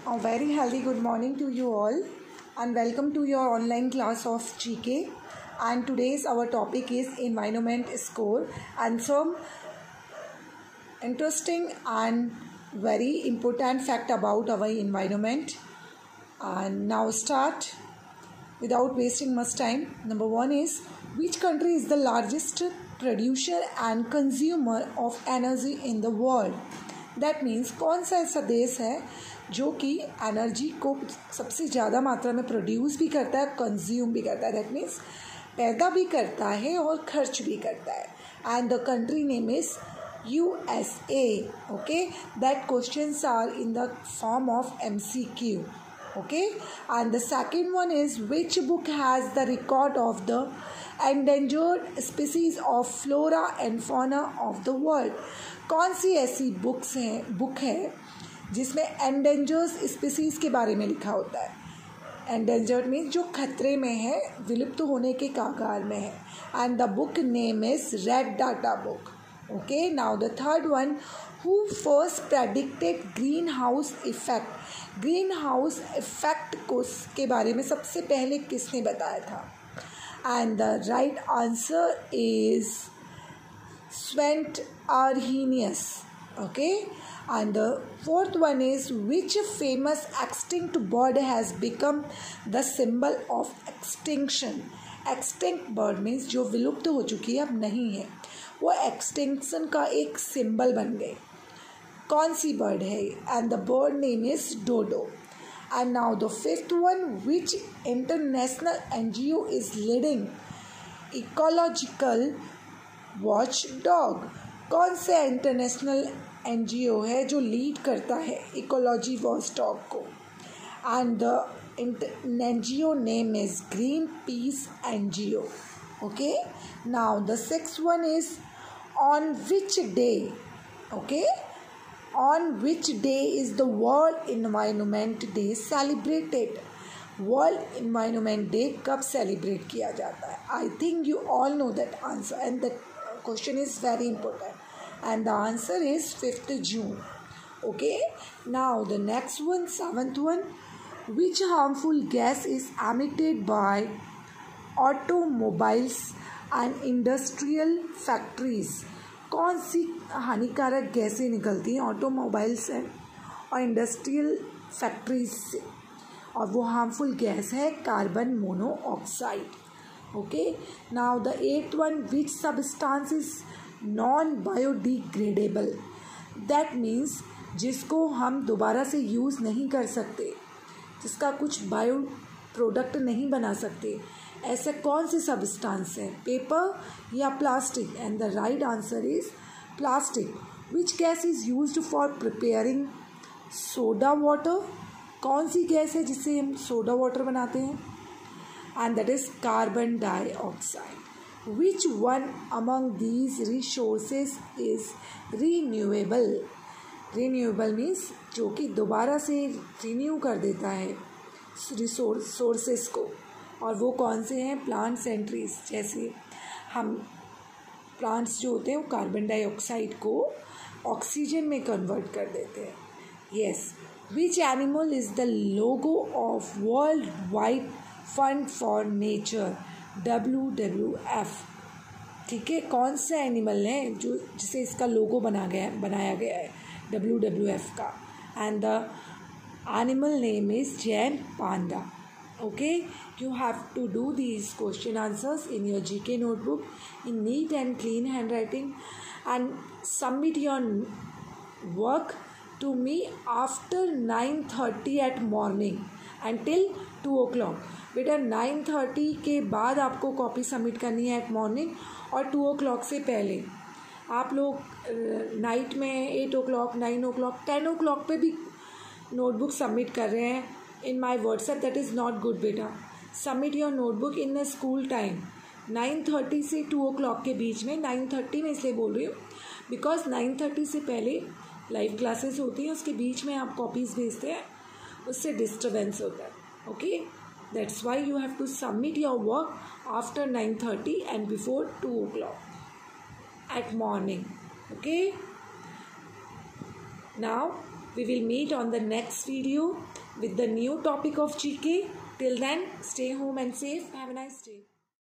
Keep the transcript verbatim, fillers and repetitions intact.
A very healthy good morning to you all and welcome to your online class of G K. And today's our topic is environment score and some interesting and very important fact about our environment. And now start without wasting much time. Number one is, which country is the largest producer and consumer of energy in the world? That means कौन सा ऐसा देश है जो कि energy को सबसे ज़्यादा मात्रा में प्रोड्यूस भी करता है, कंज्यूम भी करता है. दैट मीन्स पैदा भी करता है और खर्च भी करता है. And the country name is U S A. Okay, that questions are in the form of M C Q. Okay, and the second one is, which book has the record of the endangered species of flora and fauna of the world? कौन सी ऐसी books हैं book है जिसमें endangered species के बारे में लिखा होता है? एंडेंजर्ड मीन्स जो खतरे में है, विलुप्त तो होने के कगार में है. And the book name is red data book. Okay, now the third one, who first predicted green house effect? Green house effect को के बारे में सबसे पहले किसने बताया था? And the right answer is Svante Arrhenius. Okay, and the fourth one is, which famous extinct bird has become the symbol of extinction? Extinct bird means जो विलुप्त हो चुकी है, अब नहीं है, वो extinction का एक symbol बन गए. कौन सी bird है? And the bird name is dodo. And now the fifth one, which international N G O is leading ecological watch dog? कौन सा इंटरनेशनल एनजीओ है जो लीड करता है इकोलॉजी वॉच डॉग को? And the NGO name is green peace NGO. Okay, now the six one is, on which day okay on which day is the world environment day celebrated? World environment day कब celebrate किया जाता है? I think you all know that answer and the question is very important and the answer is fifth June. Okay, now the next one, seventh one, which harmful gas is emitted by automobiles and industrial factories? कौन सी हानिकारक गैसें निकलती हैं automobiles और industrial factories से? और वो harmful gas है carbon monoxide. Okay, now the eighth one, which substance is non-biodegradable? That means जिसको हम दोबारा से यूज़ नहीं कर सकते, जिसका कुछ बायो प्रोडक्ट नहीं बना सकते, ऐसा कौन सी सब्सटेंस है? पेपर या plastic? And the right answer is plastic. Which gas is used for preparing soda water? कौन सी गैस है जिससे हम सोडा वाटर बनाते हैं? And that is carbon dioxide. Which one among these resources is renewable? Renewable means जो कि दोबारा से रिन्यू कर देता है रिसोर्स सोर्सेस को. और वो कौन से हैं? Plants and trees. जैसे हम प्लांट्स जो होते हैं वो कार्बन डाइऑक्साइड को ऑक्सीजन में कन्वर्ट कर देते हैं. Yes. Which animal is the logo of world wide fund for nature? W W F. ठीक है, कौन सा एनिमल है जो जिसे इसका लोगो बना गया बनाया गया है डब्ल्यू डब्ल्यू एफ का? And the animal name is giant panda. Okay, you have to do these question answers in your G K notebook in neat and clean hand writing and submit your work to me after nine thirty at morning until two o'clock. बेटा nine thirty के बाद आपको copy submit करनी है at morning, और two o'clock से पहले. आप लोग नाइट में eight o'clock, nine o'clock, ten o'clock पे भी नोटबुक सबमिट कर रहे हैं in my WhatsApp. That is not good बेटा. Submit your notebook in the school time nine thirty से टू ओ क्लॉक के बीच में. नाइन थर्टी में इसलिए बोल रही हूँ बिकॉज नाइन थर्टी से पहले लाइव क्लासेस होती हैं, उसके बीच में आप कॉपीज़ भेजते हैं, उससे डिस्टर्बेंस होता है. Okay, that's why you have to submit your work after nine thirty and before two o'clock at morning. Okay, now We will meet on the next video with the new topic of G K. Till then, stay home and safe. Have a nice day.